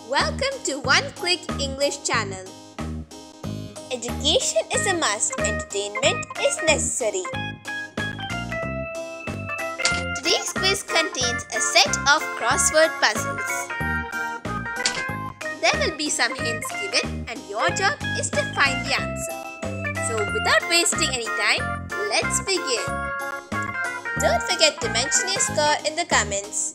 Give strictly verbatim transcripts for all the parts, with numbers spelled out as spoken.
Welcome to One Click English channel. Education is a must, entertainment is necessary. Today's quiz contains a set of crossword puzzles. There will be some hints given and your job is to find the answer. So without wasting any time, let's begin. Don't forget to mention your score in the comments.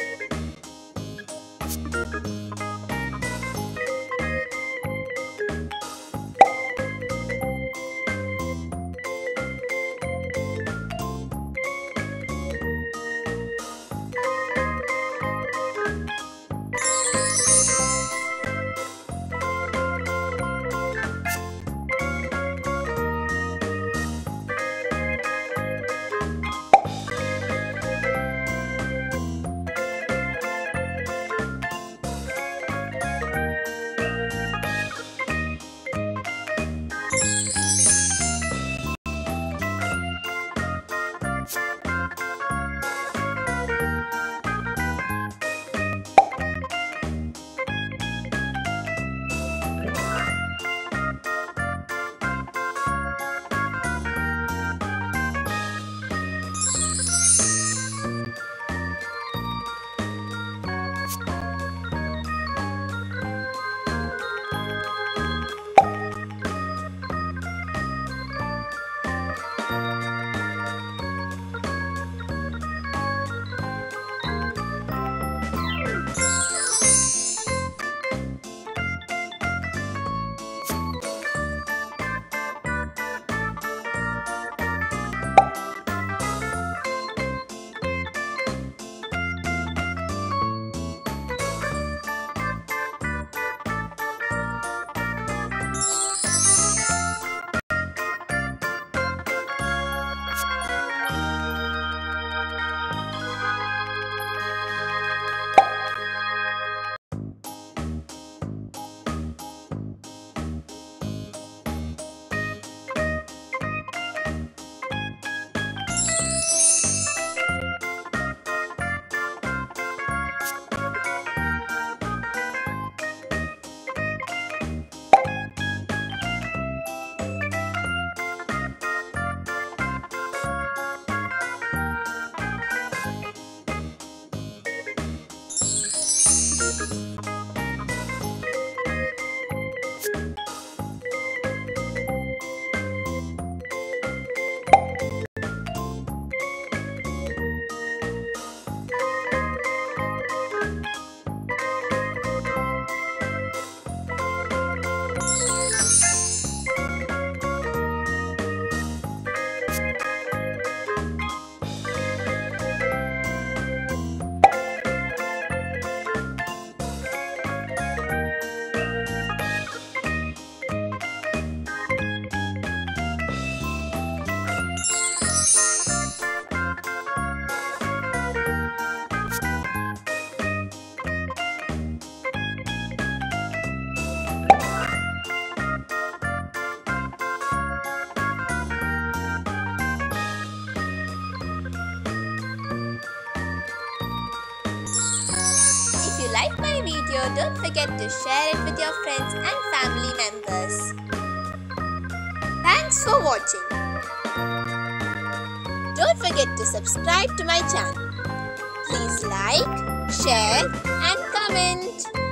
If you like my video, don't forget to share it with your friends and family members. Thanks for watching. Don't forget to subscribe to my channel. Please like, share and comment.